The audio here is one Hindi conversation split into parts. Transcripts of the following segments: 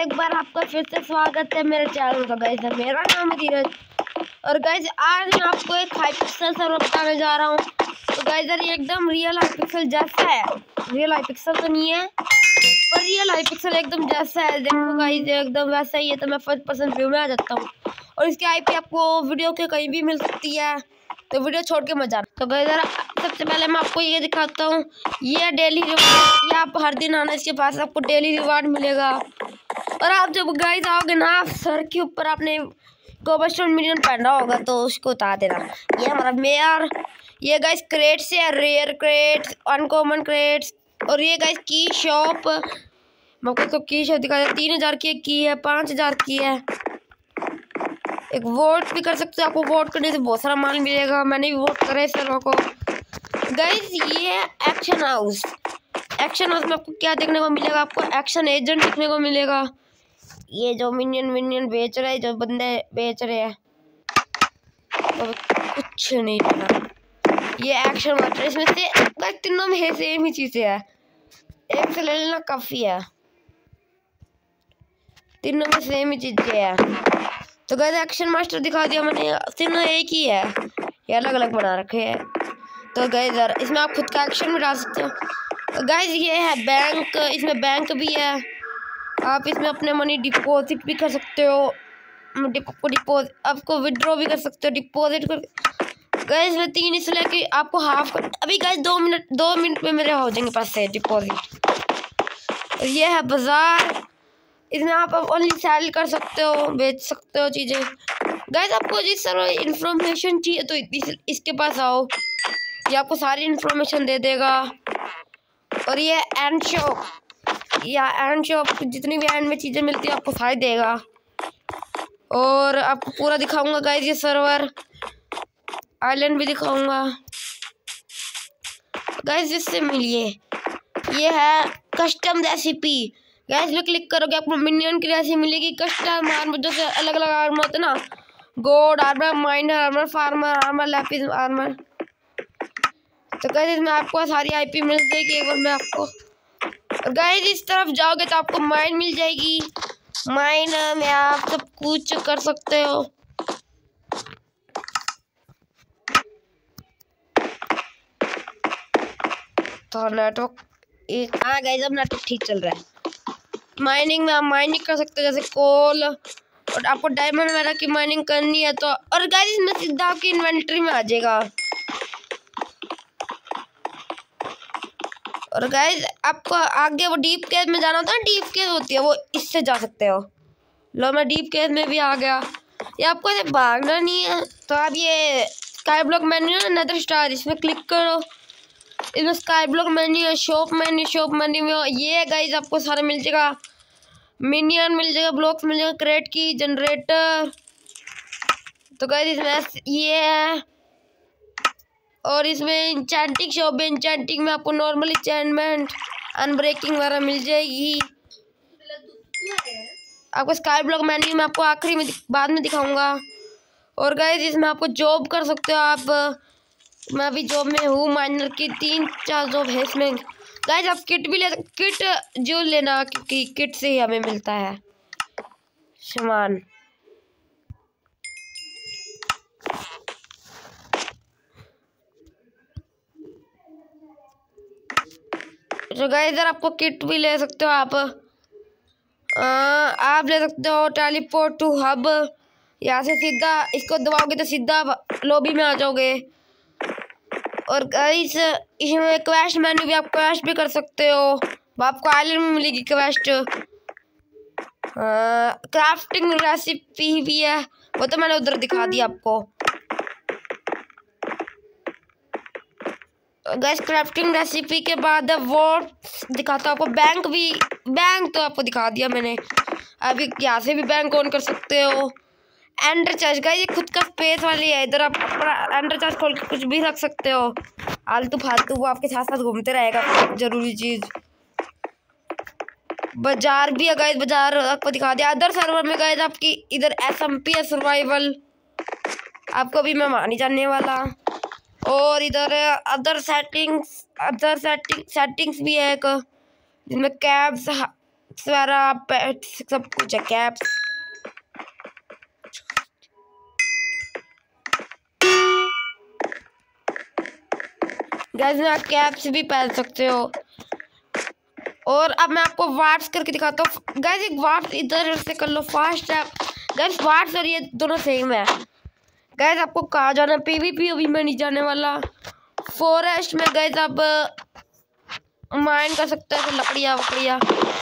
एक बार आपका फिर से स्वागत है मेरे चैनल पर गाइस। मेरा नाम है धीरज और गाइस आज मैं आपको एक हाइपिक्सल सर्वर बताने जा रहा हूँ। तो गाइस ये एकदम रियल हाइपिक्सल जैसा है, रियल हाइपिक्सल तो नहीं है पर रियल हाइपिक्सल एकदम जैसा है। देखो गाइस एकदम वैसा ही है। तो मैं फर्स्ट पर्सन व्यू में आ जाता हूँ और इसकी आईपी आपको वीडियो के कहीं भी मिल सकती है, तो वीडियो छोड़ के मत जाना। तो गाइस सबसे पहले मैं आपको ये दिखाता हूँ, ये डेली रिवार्ड, ये आप हर दिन आना, इसके पास आपको डेली रिवार्ड मिलेगा। और आप जब गाइस आओगे ना, आप सर के ऊपर आपने कोबलस्टोन मिलियन पहना होगा तो उसको उतार देना। ये हमारा मेयर, ये गाइस क्रेट्स है, रेयर क्रेट्स, अनकॉमन क्रेट्स। और ये गाइस की शॉप, मैं आपको की शॉप दिखा 3000 की है, 5000 की है। एक वोट भी कर सकते हो, आपको वोट करने से बहुत सारा माल मिलेगा। मैंने भी वोट करा है सर्वर को। गाइस ये एक्शन हाउस, एक्शन हाउस में आपको क्या देखने को मिलेगा, आपको एक्शन एजेंट देखने को मिलेगा। ये जो मिनियन बेच रहे हैं, जो बंदे बेच रहे हैं तो कुछ नहीं पता। ये एक्शन वाटर, इसमें से तीनों में सेम ही चीजें है, एक से ले लेना काफी है, तीनों में सेम ही चीजें है। तो गाइस एक्शन मास्टर दिखा दिया मैंने, तीनों एक ही है, ये अलग अलग बना रखे हैं। तो गाइस इसमें आप खुद का एक्शन भी डाल सकते हो। तो गाइस ये है बैंक, इसमें बैंक भी है, आप इसमें अपने मनी डिपॉजिट भी कर सकते हो, डिपॉजिट आपको विड्रॉ भी कर सकते हो, डिपॉजिट कर। गाइस में 3 इसलिए कि आपको हाफ अभी गाइस 2 मिनट में मेरे हो जाएंगे पैसे डिपॉजिट। ये है बाजार, इसमें आप ओनली सेल कर सकते हो, बेच सकते हो चीज़ें। गाइस आपको जिस तरह इंफॉर्मेशन चाहिए तो इसके पास आओ, ये आपको सारी इंफॉर्मेशन दे देगा। और ये एंड शॉप, या एंड शॉप जितनी भी एंड में चीज़ें मिलती है आपको सारी देगा। और आपको पूरा दिखाऊंगा गाइस, ये सर्वर आइलैंड भी दिखाऊंगा गाइस। जिससे मिलिए, ये है कस्टम रेसिपी। गाइस में क्लिक करोगे आपको मिनियन की रेसिपी मिलेगी, कस्टम आर्मर, जो अलग अलग आर्मर होते हैं ना, gold armour, miner armour, farmer armour, lapis armour. तो गाइस इसमें आपको सारी आईपी मिल जाएगी एक बार मैं आपको। और गाइस इस तरफ जाओगे तो आपको माइन मिल जाएगी, माइन में आप सब कुछ कर सकते हो। तो नेटवर्क हाँ गाइस अब नेटवर्क ठीक चल रहा है। माइनिंग में आप माइनिंग कर सकते हो, जैसे कोल, और आपको डायमंड वगैरह की माइनिंग करनी है तो। और गाइस इसमें सीधा आपकी इन्वेंटरी में आ जाएगा। और गाइस आपको आगे वो डीप केव में जाना होता है, डीप केव होती है वो, इससे जा सकते हो। लो मैं डीप केव में भी आ गया। ये आपको ऐसे भागना नहीं है, तो आप ये स्काई ब्लॉक मेन्यू है, नेदर स्टार, इसमें क्लिक करो। इसमें स्काई ब्लॉक मेन्यू है, शॉप मेन्यू में ये गाइस आपको सारा मिल जाएगा, मिनियन मिल जाएगा, ब्लॉक्स मिल जाएगा, क्रेट की, जनरेटर। तो गाइस इसमें ये है। और इसमें इंचेंटिंग शॉप है, इंचेंटिंग में आपको नॉर्मल इंचेंटमेंट, अनब्रेकिंग वगैरह मिल जाएगी। आपको स्काई ब्लॉक मेन्यू में आपको आखिरी में बाद में दिखाऊंगा। और गाइस इसमें आपको जॉब कर सकते हो आप, मैं अभी जॉब में हूँ, माइनर की 3-4 जॉब है इसमें। गाइस आप किट भी ले, किट जो लेना, क्योंकि किट से ही हमें मिलता है सामान। तो गाइस इधर आपको किट भी ले सकते हो आप ले सकते हो टेलीपोर्ट टू हब, यहाँ से सीधा इसको दबाओगे तो सीधा लॉबी में आ जाओगे। और गाइस इसमें क्वेस्ट मेन्यू भी, आप क्वेस्ट भी कर सकते हो, आपको आइलैंड में मिलेगी क्वेस्ट। क्राफ्टिंग रेसिपी भी है, वो तो मैंने उधर दिखा दिया आपको। गाइस क्राफ्टिंग रेसिपी के बाद वो दिखाता हूँ आपको, बैंक तो आपको दिखा दिया मैंने। अभी यहाँ से भी बैंक ऑन कर सकते हो। एंडर चार्ज गाइस ये खुद का स्पेस वाली है, इधर आप अपना एंडर चार्ज खोल के कुछ भी रख सकते हो, आलतू फालतू, वो आपके साथ साथ घूमते रहेगा जरूरी चीज। बाजार भी है गाइस, बाजार आपको दिखा दिया। अदर सर्वर में गाइस आपकी इधर SMP है, सर्वाइवल, आपको भी मैं मानी जाने वाला। और इधर अदर सेटिंग्स भी है एक, जिनमें सारा पेट सब कुछ है, कैप्स। गाइस आप कैप्स भी पहन सकते हो। और अब मैं आपको वार्ड्स करके दिखाता हूँ। गाइस एक वार्ड्स इधर से कर लो, फास्ट है। गाइस वार्ड्स और ये दोनों सेम है। गाइस आपको कहाँ जाना है? पीवीपी अभी मैं नहीं जाने वाला। फॉरेस्ट में गाइस आप माइन कर सकते हो, लकड़ियाँ वकड़ियाँ।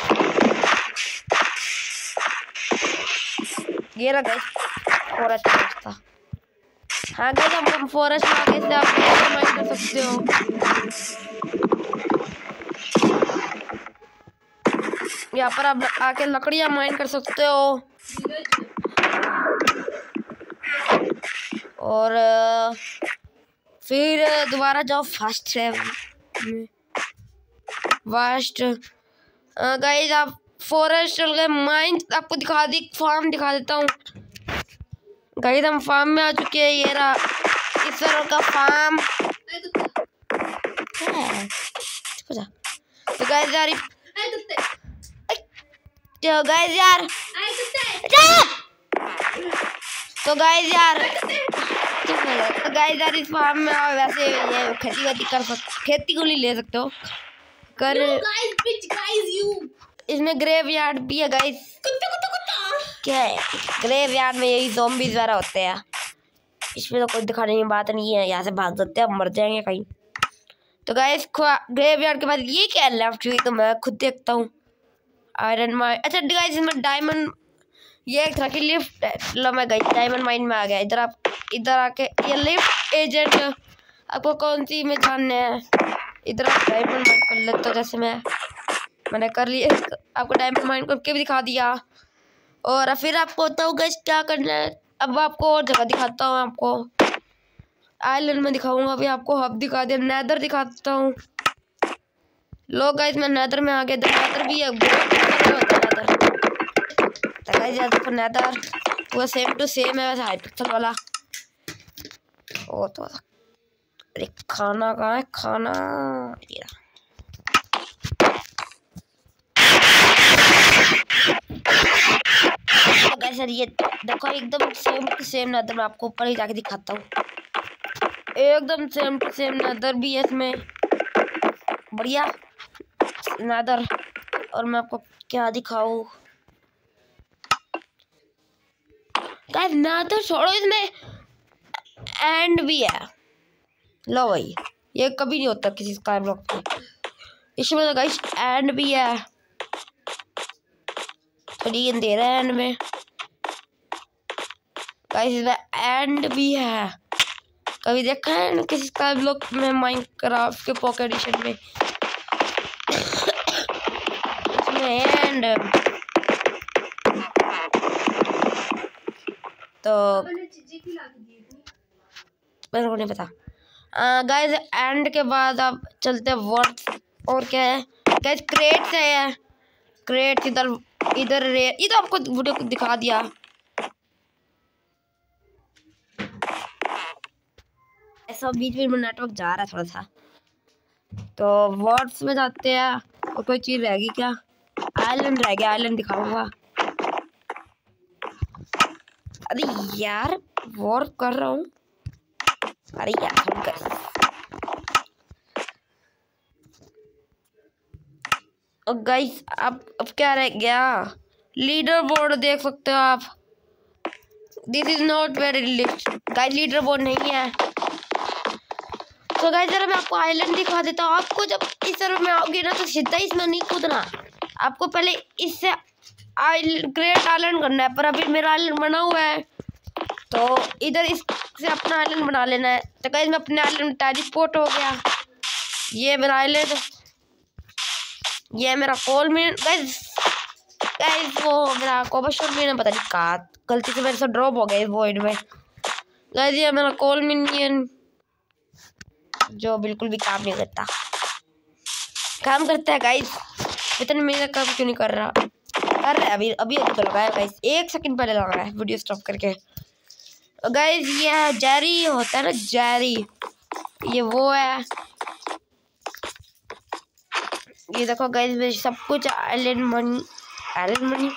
ये रहा गाइस फॉरेस्ट था। हाँ गाइस हम फॉरेस्ट में आगे से आप माइन कर सकते हो। यहाँ पर आप आके लकड़ियाँ माइन कर सकते हो। और फिर दोबारा जाओ फास्ट है फास्ट। गाइस आप फॉरेस्ट चल गए, माइन आपको दिखा दी, फार्म दिखा देता हूँ। गाइस हम फार्म में आ चुके हैं। ये रहा इस तरह का फार्म। तो गाइस यार तो गाइस यार तो गाइस यार इस फार्म में वैसे ये खेती वेती कर सकते, खेती को नहीं ले सकते हो कर। इसमें ग्रेव यार्ड भी है गाइस। क्या है ग्रेव यार्ड में? यही ज़ॉम्बीज़ वगैरह होते हैं। इसमें तो कोई दिखाने की बात नहीं है, यहाँ से भाग सकते हैं, मर जाएंगे कहीं। तो गाइस ग्रेव यार्ड के बाद ये क्या है लेफ्ट हुई, तो मैं खुद देखता हूँ। Iron mine. अच्छा गाइस इसमें डायमंड, ये एक तरह की लिफ्ट है। लो मैं गई डायमंड माइन में आ गया। इधर आप इधर आके ये लिफ्ट एजेंट आपको कौन सी में जानना है? इधर आप डायमंड माइन कर लेते हो, जैसे मैंने कर लिया। आपको डायमंड माइन करके भी दिखा दिया। और फिर आपको बताओ गाइस क्या करना है। अब आपको और जगह दिखाता हूँ। आपको आइलैंड में दिखाऊंगा, अभी आपको हब दिखा दिया। नेदर दिखाता हूँ। लो गाइस मैं नेदर में आ गया। नेदर भी है, नेदर वो सेम टू सेम है वैसे हाइपिक्सल वाला। ओ तो अरे खाना कहाँ है? खाना सर ये देखो एकदम सेम टू सेम नेदर। मैं आपको ऊपर ही जाके दिखाता हूँ। एकदम सेम टू सेम नेदर भी है इसमें, बढ़िया नेदर। और मैं आपको क्या दिखाऊं गाइस? नेदर छोड़ो, इसमें एंड भी है। लो भाई ये कभी नहीं होता किसी स्काई ब्लॉक पे। इसमें तो गाइस एंड भी है, थोड़ी अंधेरा है एंड में गाइस। इसमें एंड भी है। कभी देखा है ना किसी स्काई ब्लॉक में माइनक्राफ्ट के पॉकेट एडिशन में? इसमें एंड तो मेरे को नहीं पता गाइस। एंड के बाद आप चलते हैं वर्ड्स। और क्या है गाइस? क्रेट्स है। क्रेट्स इधर इधर ये तो आपको वीडियो को दिखा दिया। ऐसा बीच में नेटवर्क जा रहा है थोड़ा सा। तो वर्ड्स में जाते हैं। और कोई चीज रहेगी क्या? आइलैंड रह गया, आइलैंड दिखाऊंगा। अरे यार वर्क कर रहा हूँ। अरे यार हम कर गाइस अब क्या रह गया? लीडर बोर्ड देख सकते हो आप। This is not very list guys, leaderboard नहीं है। तो गाइस जरा मैं आपको आइलैंड दिखा देता हूँ। आपको जब इस तरफ में आओगे ना तो सीधा इसमें नहीं कूदना, आपको पहले इससे ग्रेट आइलैंड करना है। पर अभी मेरा आइलैंड बना हुआ है तो इधर इससे अपना आइलैंड बना लेना है। तो गाइस मैं अपने आइलैंड में टेलीपोर्ट हो गया। ये मेरा आइलैंड, ये मेरा कोल मीन गाइस वो मेरा कोबलस्टोन मीन पता नहीं कहाँ गलती से मेरे से ड्रॉप हो गया इस वॉइड में। गाइस ये मेरा कोल मिनियन जो बिल्कुल भी काम नहीं करता। काम करता है गाइस, इतने मेरा काम क्यों नहीं कर रहा? कर रहा है अभी अभी तो लगाया गाइस, 1 सेकंड पहले लगाया है वीडियो स्टॉप करके। गाइस ये जेरी होता है ना, जेरी, ये वो है। ये देखो गाइस सब कुछ आइलैंड आयरन बनी।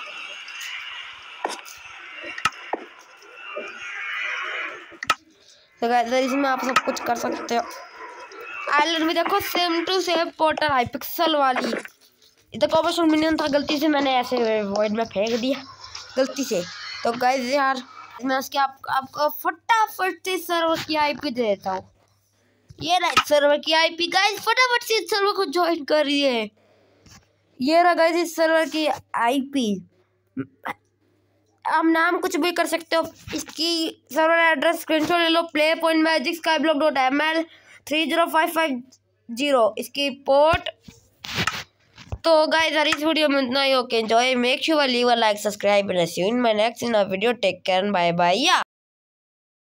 तो गाइस इसमें आप सब कुछ कर सकते हो। आइलैंड में देखो same to same portal Hypixel वाली। इधर कॉमर्शियल मिनियन था, गलती से मैंने ऐसे वॉइड में फेंक दिया गलती से। तो गाइस यार मैं उसके आपको फटाफट से सर्वर की आईपी दे देता हूँ। ये रहा सर्वर की आईपी। गाइस फटाफट से इस सर्वर को ज्वाइन करिए। ये रहा गाइस इस सर्वर की आईपी। आप नाम कुछ भी कर सकते हो। इसकी सर्वर एड्रेस स्क्रीनशॉट ले लो। playpointmagicskyblock.ml 30550 इसकी पोर्ट। तो गाइस यार इस वीडियो में इतना ही। Okay enjoy, make sure leave a like, subscribe and see you in my next video. Take care, bye bye.